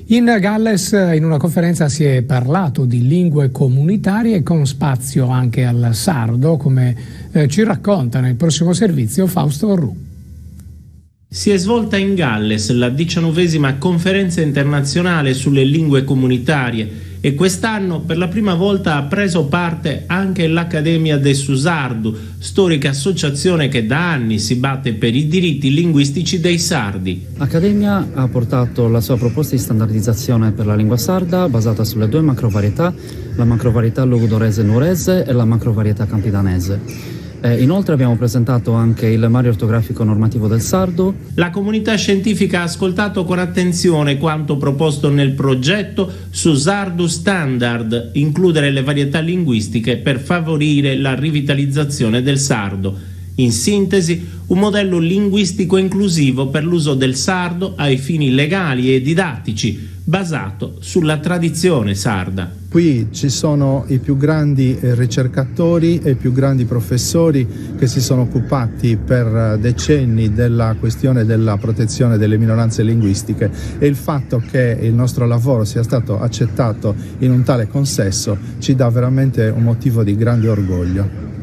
In Galles, in una conferenza, si è parlato di lingue comunitarie con spazio anche al sardo, come ci racconta nel prossimo servizio Fausto Orru. Si è svolta in Galles la 19ª conferenza internazionale sulle lingue comunitarie e quest'anno per la prima volta ha preso parte anche l'Accademia de Susardu, storica associazione che da anni si batte per i diritti linguistici dei sardi. L'Accademia ha portato la sua proposta di standardizzazione per la lingua sarda basata sulle due macrovarietà, la macrovarietà logudorese-nuorese e la macrovarietà campidanese. Inoltre abbiamo presentato anche il lemmario ortografico normativo del sardo. La comunità scientifica ha ascoltato con attenzione quanto proposto nel progetto Susardu Standard, includere le varietà linguistiche per favorire la rivitalizzazione del sardo. In sintesi, un modello linguistico inclusivo per l'uso del sardo ai fini legali e didattici, basato sulla tradizione sarda. Qui ci sono i più grandi ricercatori e i più grandi professori che si sono occupati per decenni della questione della protezione delle minoranze linguistiche, e il fatto che il nostro lavoro sia stato accettato in un tale consesso ci dà veramente un motivo di grande orgoglio.